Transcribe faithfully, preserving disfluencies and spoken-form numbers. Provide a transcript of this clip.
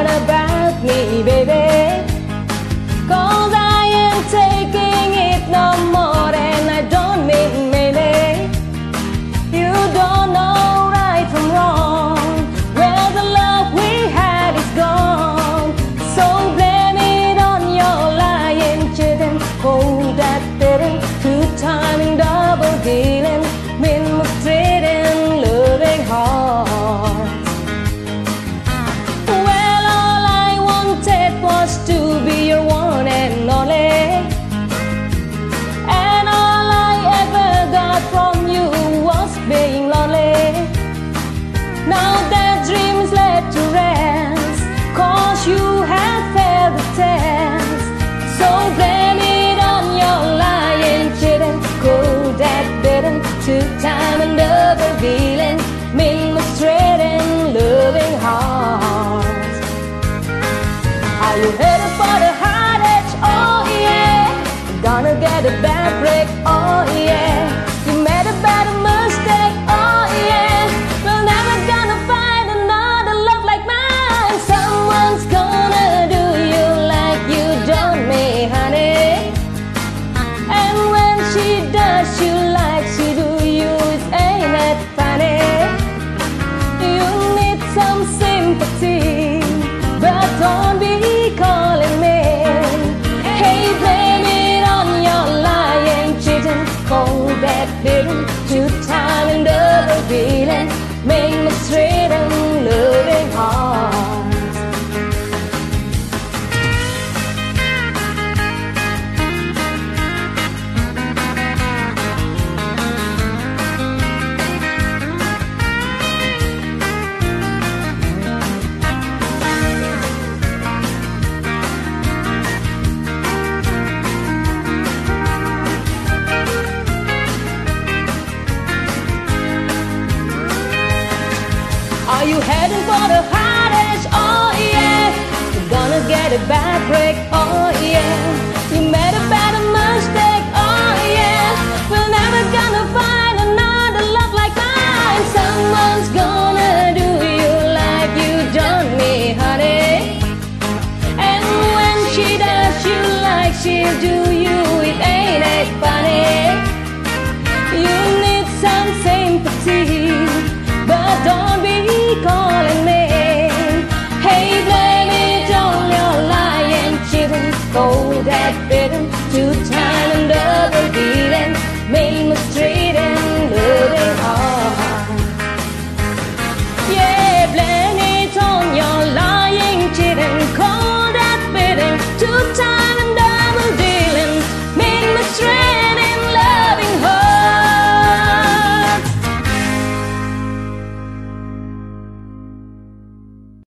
what about me, baby? 'Cause I ain't taking it no more, and I don't mean maybe. You don't know right from wrong, where the love we had is gone. So blame it on your lying, cheating, cold that didn't, two-timing, double dealing, mistreating, loving hearts. Well, all I wanted was to be your one and only, and all I ever got from you was being lonely. Now that dreams led to rest, 'cause you have failed the test. So blame it on your lying, cheating, cold that didn't, two-time and double dealing, mistreating, loving hearts. Are you headed for the hard edge? Oh yeah. Gonna get a bad break? Oh yeah. You made a bad mistake? Oh yeah. We're never gonna find another love like mine. Someone's gonna do you like you done me, honey. And when she does you like she do you, it ain't that funny. You need some sympathy, but don't be calling me. Hey, blame it on your lying, cheating, cold that didn't, two-time and double dealing, make me straight and loving hearts. Are you heading for the hard edge? Oh yeah. You're gonna get a bad break? Oh yeah. You made a bad mistake? Oh yeah. We're never gonna find another love like mine. Someone's gonna do you like you done me, honey. And when she does you like she'll do you, it ain't that funny. You need some sympathy, but don't be calling me. Hey, blame it on your lying, cheating, cold that